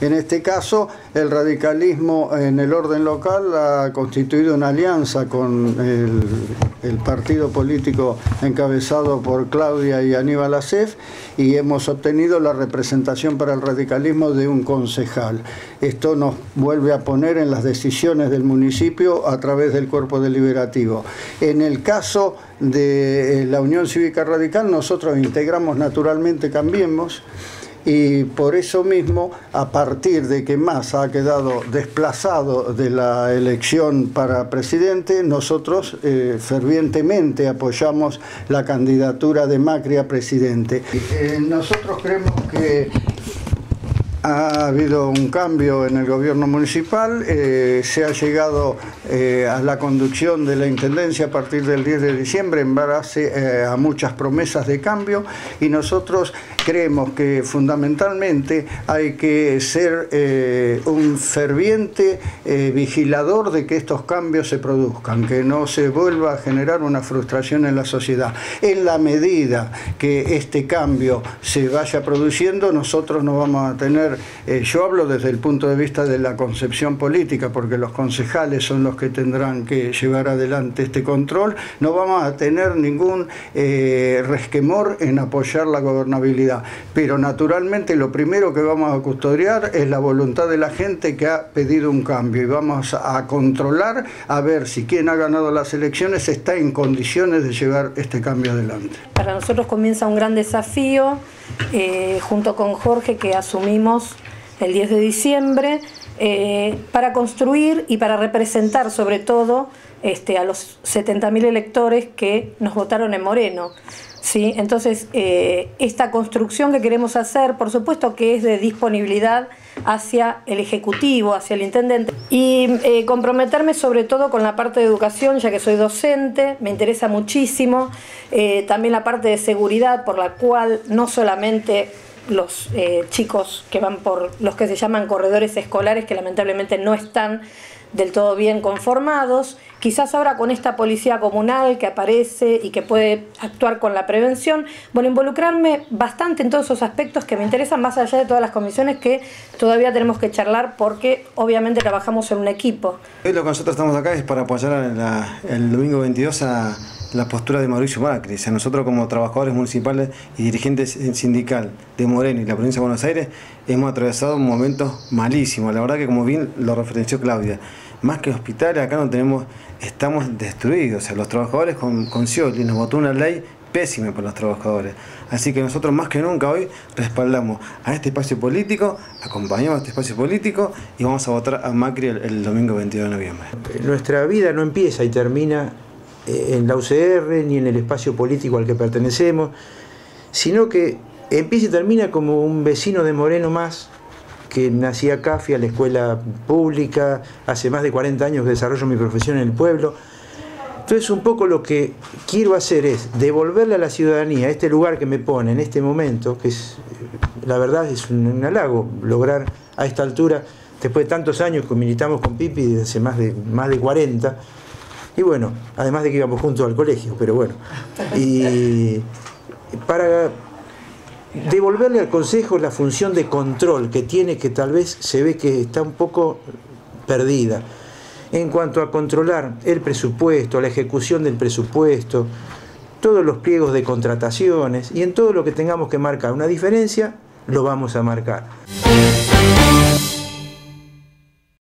En este caso, el radicalismo en el orden local ha constituido una alianza con el partido político encabezado por Claudia y Aníbal Acef, y hemos obtenido la representación para el radicalismo de un concejal. Esto nos vuelve a poner en las decisiones del municipio a través del cuerpo deliberativo. En el caso de la Unión Cívica Radical, nosotros integramos naturalmente Cambiemos, y por eso mismo, a partir de que Massa ha quedado desplazado de la elección para presidente, nosotros fervientemente apoyamos la candidatura de Macri a presidente. Nosotros creemos que ha habido un cambio en el gobierno municipal, se ha llegado a la conducción de la Intendencia a partir del 10 de diciembre en base a muchas promesas de cambio, y nosotros creemos que fundamentalmente hay que ser un ferviente vigilador de que estos cambios se produzcan, que no se vuelva a generar una frustración en la sociedad. En la medida que este cambio se vaya produciendo, nosotros no vamos a tener, yo hablo desde el punto de vista de la concepción política, porque los concejales son los que tendrán que llevar adelante este control, no vamos a tener ningún resquemor en apoyar la gobernabilidad. Pero naturalmente lo primero que vamos a custodiar es la voluntad de la gente que ha pedido un cambio, y vamos a controlar a ver si quien ha ganado las elecciones está en condiciones de llevar este cambio adelante. Para nosotros comienza un gran desafío, junto con Jorge, que asumimos el 10 de diciembre, para construir y para representar sobre todo a los 70.000 electores que nos votaron en Moreno. ¿Sí? Entonces, esta construcción que queremos hacer, por supuesto que es de disponibilidad hacia el Ejecutivo, hacia el Intendente, y comprometerme sobre todo con la parte de educación, ya que soy docente, me interesa muchísimo, también la parte de seguridad, por la cual no solamente los chicos que van por los que se llaman corredores escolares, que lamentablemente no están del todo bien conformados, quizás ahora con esta policía comunal que aparece y que puede actuar con la prevención, bueno, involucrarme bastante en todos esos aspectos que me interesan, más allá de todas las comisiones que todavía tenemos que charlar, porque obviamente trabajamos en un equipo. Hoy lo que nosotros estamos acá es para apoyar el domingo 22 a la postura de Mauricio Macri. O sea, nosotros como trabajadores municipales y dirigentes sindical de Moreno y la provincia de Buenos Aires hemos atravesado momentos malísimos. La verdad que, como bien lo referenció Claudia, más que hospitales acá no tenemos, estamos destruidos. O sea, los trabajadores con Scioli nos votó una ley pésima para los trabajadores. Así que nosotros más que nunca hoy respaldamos a este espacio político, acompañamos a este espacio político y vamos a votar a Macri el domingo 22 de noviembre. Nuestra vida no empieza y termina en la UCR ni en el espacio político al que pertenecemos, sino que empieza y termina como un vecino de Moreno más, que nací acá, fui a la escuela pública, hace más de 40 años que desarrollo mi profesión en el pueblo. Entonces, un poco lo que quiero hacer es devolverle a la ciudadanía este lugar que me pone en este momento, que es, la verdad, es un halago lograr a esta altura, después de tantos años que militamos con Pipi desde hace más de 40, y bueno, además de que íbamos juntos al colegio, pero bueno, y para devolverle al Consejo la función de control que tiene, que tal vez se ve que está un poco perdida, en cuanto a controlar el presupuesto, la ejecución del presupuesto, todos los pliegos de contrataciones, y en todo lo que tengamos que marcar una diferencia, lo vamos a marcar.